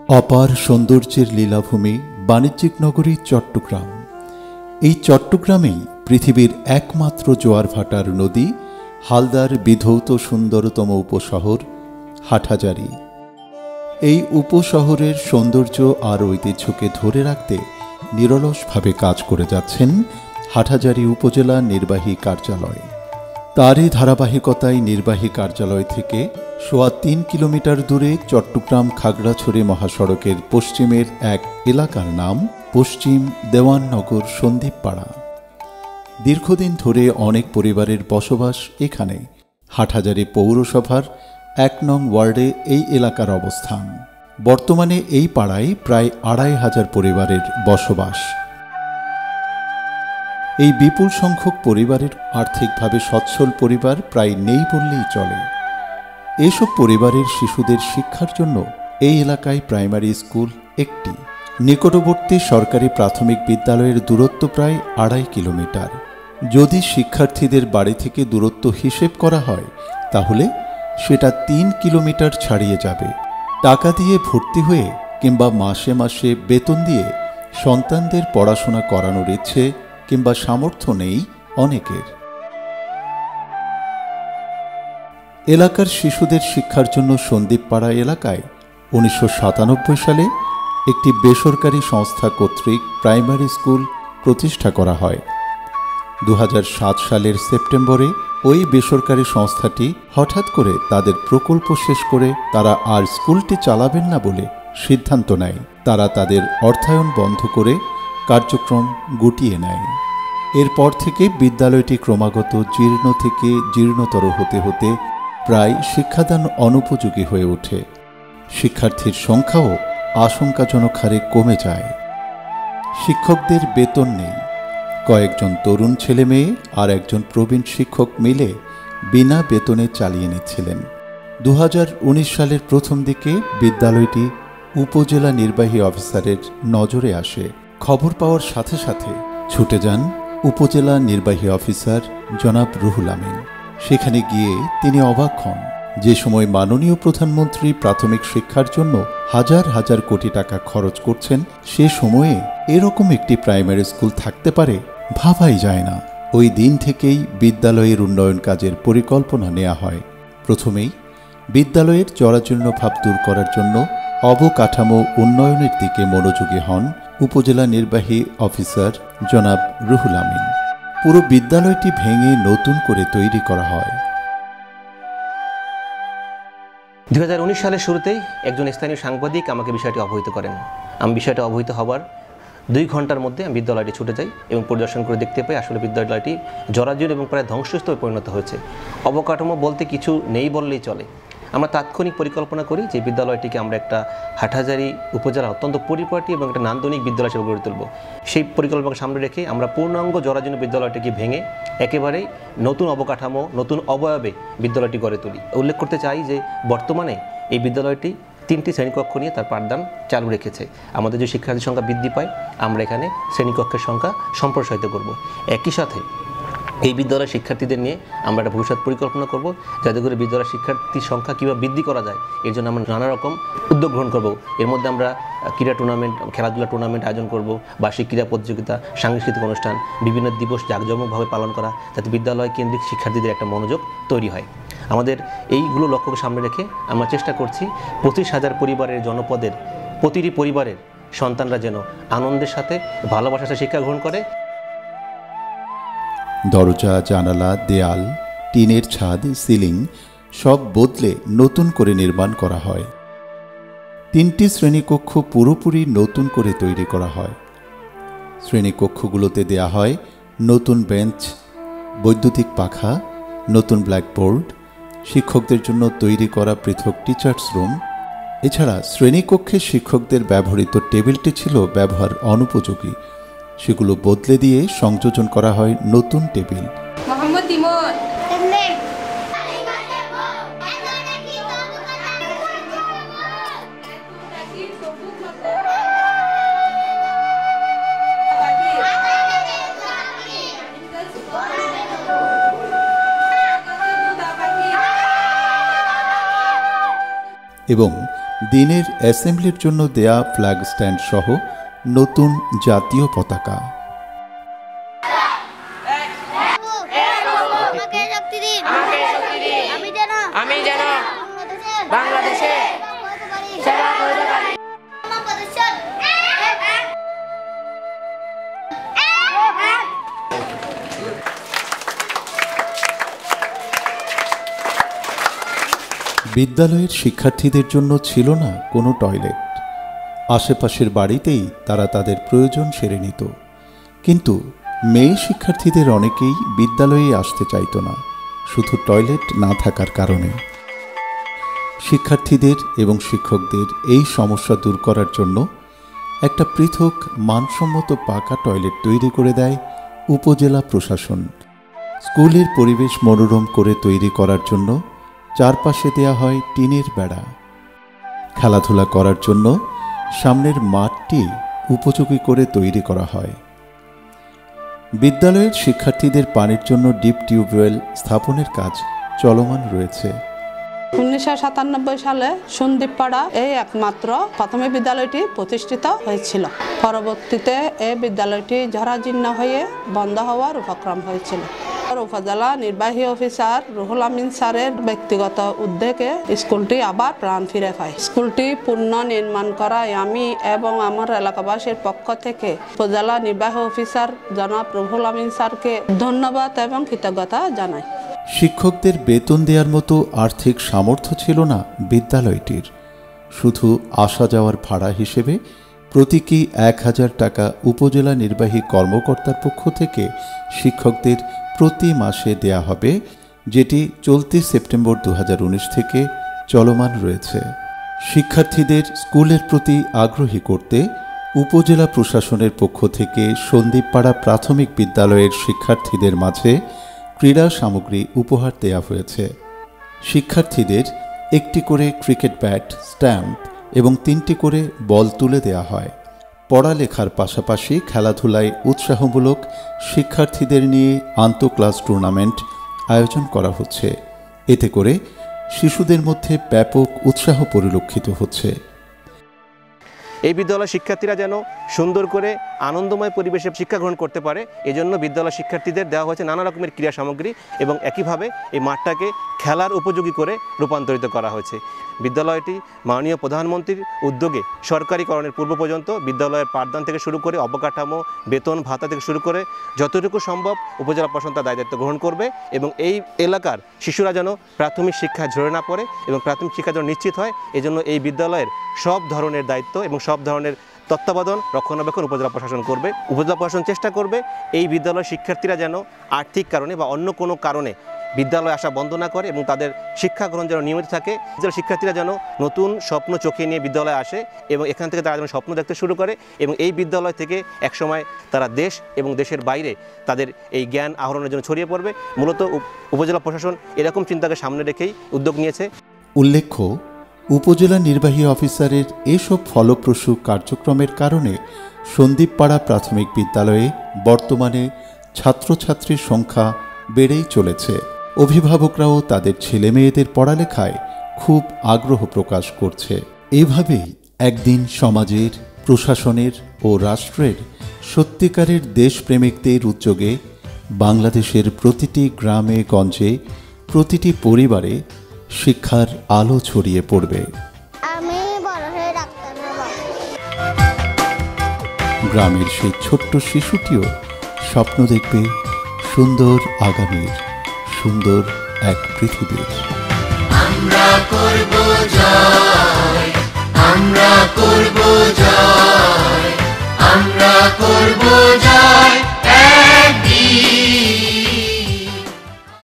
অপার সৌন্দর্যের লীলাভূমি বাণিজ্যিক নগরী চট্টগ্রাম। এই চট্টগ্রামেই পৃথিবীর একমাত্র জোয়ার ভাটার নদী হালদার বিধৌত সুন্দরতম উপশহর হাটহাজারী। এই উপশহরের সৌন্দর্য আর ঐতিহ্যকে ধরে রাখতে নিরলসভাবে কাজ করে যাচ্ছেন হাটহাজারী উপজেলা নির্বাহী কার্যালয়। তারই ধারাবাহিকতায় নির্বাহী কার্যালয় থেকে সোয়া ৩ কিলোমিটার দূরে চট্টগ্রাম খাগড়াছড়ি মহাসড়কের পশ্চিমের এক এলাকার নাম পশ্চিম দেওয়াননগর সন্দ্বীপপাড়া। দীর্ঘদিন ধরে অনেক পরিবারের বসবাস এখানে। হাটহাজারী পৌরসভার ১ নং ওয়ার্ডে এই এলাকার অবস্থান। বর্তমানে এই পাড়ায় প্রায় ২৫০০ পরিবারের বসবাস। এই বিপুল সংখ্যক পরিবারের আর্থিকভাবে সচ্ছল পরিবার প্রায় নেই বললেই চলে। এসব পরিবারের শিশুদের শিক্ষার জন্য এই এলাকায় প্রাইমারি স্কুল একটি। নিকটবর্তী সরকারি প্রাথমিক বিদ্যালয়ের দূরত্ব প্রায় ২.৫ কিলোমিটার। যদি শিক্ষার্থীদের বাড়ি থেকে দূরত্ব হিসেব করা হয় তাহলে সেটা ৩ কিলোমিটার ছাড়িয়ে যাবে। টাকা দিয়ে ভর্তি হয়ে কিংবা মাসে মাসে বেতন দিয়ে সন্তানদের পড়াশোনা করানোর ইচ্ছে কিংবা সামর্থ্য নেই অনেকের। এলাকার শিশুদের শিক্ষার জন্য সন্দ্বীপপাড়া এলাকায় ১৯৯৭ সালে একটি বেসরকারি সংস্থা কর্তৃক প্রাইমারি স্কুল প্রতিষ্ঠা করা হয়। ২০০৭ সালের সেপ্টেম্বরে ওই বেসরকারি সংস্থাটি হঠাৎ করে তাদের প্রকল্প শেষ করে তারা আর স্কুলটি চালাবেন না বলে সিদ্ধান্ত নেয়। তারা তাদের অর্থায়ন বন্ধ করে কার্যক্রম গুটিয়ে নেয়। এরপর থেকে বিদ্যালয়টি ক্রমাগত জীর্ণ থেকে জীর্ণতর হতে হতে প্রায় শিক্ষাদান অনুপযোগী হয়ে ওঠে। শিক্ষার্থীর সংখ্যাও আশঙ্কাজনক হারে কমে যায়। শিক্ষকদের বেতন নেই। কয়েকজন তরুণ ছেলে মেয়ে আর একজন প্রবীণ শিক্ষক মিলে বিনা বেতনে চালিয়ে নিচ্ছিলেন। ২০১৯ সালের প্রথম দিকে বিদ্যালয়টি উপজেলা নির্বাহী অফিসারের নজরে আসে। খবর পাওয়ার সাথে সাথে ছুটে যান উপজেলা নির্বাহী অফিসার জনাব রুহুল আমিন। সেখানে গিয়ে তিনি অবাক হন। যে সময় মাননীয় প্রধানমন্ত্রী প্রাথমিক শিক্ষার জন্য হাজার হাজার কোটি টাকা খরচ করছেন, সে সময়ে এরকম একটি প্রাইমারি স্কুল থাকতে পারে ভাবাই যায় না। ওই দিন থেকেই বিদ্যালয়ের উন্নয়ন কাজের পরিকল্পনা নেওয়া হয়। প্রথমেই বিদ্যালয়ের জরাজীর্ণ ভাব দূর করার জন্য অবকাঠামো উন্নয়নের দিকে মনোযোগী হন উপজেলা নির্বাহী অফিসার জনাব রুহুল আমিন। পুরো বিদ্যালয়টি ভেঙে নতুন করে তৈরি করা হয়। ২০১৯ সালের শুরুতেই একজন স্থানীয় সাংবাদিক আমাকে বিষয়টি অবহিত করেন। আমি বিষয়টি অবহিত হবার ২ ঘন্টার মধ্যে আমি বিদ্যালয়টি ছুটে যাই এবং পরিদর্শন করে দেখতে পাই আসলে বিদ্যালয়টি জরাজীর্ণ এবং প্রায় ধ্বংসস্তূপে পরিণত হয়েছে। অবকাঠামো বলতে কিছু নেই বললেই চলে। আমরা তাৎক্ষণিক পরিকল্পনা করি যে বিদ্যালয়টিকে আমরা একটা হাটহাজারী উপজেলা অত্যন্ত পরিপাটি এবং একটা নান্দনিক বিদ্যালয় হিসেবে গড়ে তুলব। সেই পরিকল্পনাকে সামনে রেখে আমরা পূর্ণাঙ্গ জরাজীর্ণ বিদ্যালয়টিকে ভেঙে একেবারেই নতুন অবকাঠামো নতুন অবয়বে বিদ্যালয়টি গড়ে তুলি। উল্লেখ করতে চাই যে বর্তমানে এই বিদ্যালয়টি ৩টি শ্রেণীকক্ষ নিয়ে তার পাঠদান চালু রেখেছে। আমাদের যে শিক্ষার্থীর সংখ্যা বৃদ্ধি পায় আমরা এখানে শ্রেণীকক্ষের সংখ্যা সম্প্রসারিত করব। একই সাথে এই বিদ্যালয়ের শিক্ষার্থীদের নিয়ে আমরা একটা ভবিষ্যৎ পরিকল্পনা করব, যাতে করে বিদ্যালয়ের শিক্ষার্থীর সংখ্যা কীভাবে বৃদ্ধি করা যায় এর জন্য আমরা নানা রকম উদ্যোগ গ্রহণ করব। এর মধ্যে আমরা ক্রীড়া টুর্নামেন্ট, খেলাধুলা টুর্নামেন্ট আয়োজন করব, বার্ষিক ক্রীড়া প্রতিযোগিতা, সাংস্কৃতিক অনুষ্ঠান, বিভিন্ন দিবস জাঁকজমকভাবে পালন করা, যাতে বিদ্যালয় কেন্দ্রিক শিক্ষার্থীদের একটা মনোযোগ তৈরি হয়। আমাদের এইগুলো লক্ষ্যকে সামনে রেখে আমরা চেষ্টা করছি ২৫,০০০ পরিবারের জনপদের প্রতিটি পরিবারের সন্তানরা যেন আনন্দের সাথে ভালোবাসার সাথে শিক্ষা গ্রহণ করে। দরজা, জানালা, দেয়াল, টিনের ছাদ, সিলিং সব বদলে নতুন করে নির্মাণ করা হয়। ৩টি শ্রেণীকক্ষ পুরোপুরি নতুন করে তৈরি করা হয়। শ্রেণীকক্ষগুলোতে দেয়া হয় নতুন বেঞ্চ, বৈদ্যুতিক পাখা, নতুন ব্ল্যাকবোর্ড, শিক্ষকদের জন্য তৈরি করা পৃথক টিচার্স রুম। এছাড়া শ্রেণীকক্ষে শিক্ষকদের ব্যবহৃত টেবিলটি ছিল ব্যবহার অনুপযোগী, সেগুলো বদলে দিয়ে সংযোজন করা হয় নতুন টেবিল। এবং দিনের অ্যাসেম্বলির জন্য দেয়া ফ্ল্যাগ স্ট্যান্ড সহ নতুন জাতীয় পতাকা। বিদ্যালয়ের শিক্ষার্থীদের জন্য ছিল না কোনো টয়লেট। আশেপাশের বাড়িতেই তারা তাদের প্রয়োজন সেরে নিত। কিন্তু মেয়ে শিক্ষার্থীদের অনেকেই বিদ্যালয়ে আসতে চাইত না, শুধু টয়লেট না থাকার কারণে। শিক্ষার্থীদের এবং শিক্ষকদের এই সমস্যা দূর করার জন্য একটা পৃথক মানসম্মত পাকা টয়লেট তৈরি করে দেয় উপজেলা প্রশাসন। স্কুলের পরিবেশ মনোরম করে তৈরি করার জন্য চারপাশে দেয়া হয় টিনের বেড়া। খেলাধুলা করার জন্য সামনের মাঠটি উপযোগী করে তৈরি করা হয়। বিদ্যালয়ের শিক্ষার্থীদের পানির জন্য ডিপ টিউবওয়েল স্থাপনের কাজ চলমান রয়েছে। 1997 সালে সন্দীপপাড়া এই একমাত্র প্রাথমিক বিদ্যালয়টি প্রতিষ্ঠিত হয়েছিল। পরবর্তীতে এই বিদ্যালয়টি জরাজীর্ণ হয়ে বন্ধ হওয়ার উপক্রম হয়েছিল। উপজেলা নির্বাহী অফিসার রুহুল আমিন স্যারের ব্যক্তিগত উদ্যোগে স্কুলটি আবার প্রাণ ফিরে পায়। স্কুলটি পুনর্নির্মাণ করায় আমি এবং আমার এলাকাবাসীর পক্ষ থেকে উপজেলা নির্বাহী অফিসার জনাব রুহুল আমিন স্যারকে ধন্যবাদ এবং কৃতজ্ঞতা জানাই। শিক্ষকদের বেতন দেওয়ার মতো আর্থিক সামর্থ্য ছিল না বিদ্যালয়টির। শুধু আসা যাওয়ার ভাড়া হিসেবে প্রতীকী 1000 টাকা উপজেলা নির্বাহী কর্মকর্তার পক্ষ থেকে শিক্ষকদের প্রতি মাসে দেয়া হবে, যেটি চলতি সেপ্টেম্বর 2019 থেকে চলমান রয়েছে। শিক্ষার্থীদের স্কুলের প্রতি আগ্রহী করতে উপজেলা প্রশাসনের পক্ষ থেকে সন্দীপপাড়া প্রাথমিক বিদ্যালয়ের শিক্ষার্থীদের মাঝে ক্রীড়া সামগ্রী উপহার দেয়া হয়েছে। শিক্ষার্থীদের একটি করে ক্রিকেট ব্যাট, স্ট্যাম্প এবং 3টি করে বল তুলে দেয়া হয়। পড়ালেখার পাশাপাশি খেলাধুলায় উৎসাহমূলক শিক্ষার্থীদের নিয়ে আন্তঃক্লাস টুর্নামেন্ট আয়োজন করা হচ্ছে। এতে করে শিশুদের মধ্যে ব্যাপক উৎসাহ পরিলক্ষিত হচ্ছে। এই বিদ্যালয়ের শিক্ষার্থীরা যেন সুন্দর করে আনন্দময় পরিবেশে শিক্ষা গ্রহণ করতে পারে, এজন্য বিদ্যালয় শিক্ষার্থীদের দেওয়া হয়েছে নানা রকমের ক্রীড়া সামগ্রী এবং একইভাবে এই মাঠটাকে খেলার উপযোগী করে রূপান্তরিত করা হয়েছে। বিদ্যালয়টি মাননীয় প্রধানমন্ত্রীর উদ্যোগে সরকারিকরণের পূর্ব পর্যন্ত বিদ্যালয়ের পাঠদান থেকে শুরু করে অবকাঠামো, বেতন ভাতা থেকে শুরু করে যতটুকু সম্ভব উপজেলা প্রশাসন তার দায়িত্ব গ্রহণ করবে এবং এই এলাকার শিশুরা যেন প্রাথমিক শিক্ষায় ঝরে না পড়ে এবং প্রাথমিক শিক্ষা যেন নিশ্চিত হয়, এজন্য এই বিদ্যালয়ের সব ধরনের দায়িত্ব এবং সব ধরনের তত্ত্বাবধান রক্ষণাবেক্ষণ উপজেলা প্রশাসন করবে। উপজেলা প্রশাসন চেষ্টা করবে এই বিদ্যালয়ের শিক্ষার্থীরা যেন আর্থিক কারণে বা অন্য কোনো কারণে বিদ্যালয়ে আসা বন্ধ না করে এবং তাদের শিক্ষা গ্রহণ যেন নিয়মিত থাকে। শিক্ষার্থীরা যেন নতুন স্বপ্ন চোখে নিয়ে বিদ্যালয়ে আসে এবং এখান থেকে তারা যেন স্বপ্ন দেখতে শুরু করে এবং এই বিদ্যালয় থেকে একসময় তারা দেশ এবং দেশের বাইরে তাদের এই জ্ঞান আহরণের জন্য ছড়িয়ে পড়বে। মূলত উপজেলা প্রশাসন এরকম চিন্তাকে সামনে রেখেই উদ্যোগ নিয়েছে। উল্লেখ্য, উপজেলা নির্বাহী অফিসারের এসব ফলপ্রসূ কার্যক্রমের কারণে সন্দীপপাড়া প্রাথমিক বিদ্যালয়ে বর্তমানে ছাত্রছাত্রীর সংখ্যা বেড়েই চলেছে। অভিভাবকরাও তাদের ছেলেমেয়েদের পড়ালেখায় খুব আগ্রহ প্রকাশ করছে। এভাবেই একদিন সমাজের, প্রশাসনের ও রাষ্ট্রের সত্যিকারের দেশপ্রেমিকদের উদ্যোগে বাংলাদেশের প্রতিটি গ্রামে গঞ্জে, প্রতিটি পরিবারে শিক্ষার আলো ছড়িয়ে পড়বে। আমি বড় হয়ে ডাক্তার হব। গ্রামের সেই ছোট্ট শিশুটিও স্বপ্ন দেখবে সুন্দর আগামীর, সুন্দর এক পৃথিবীর। আমরা করব জয়, আমরা করব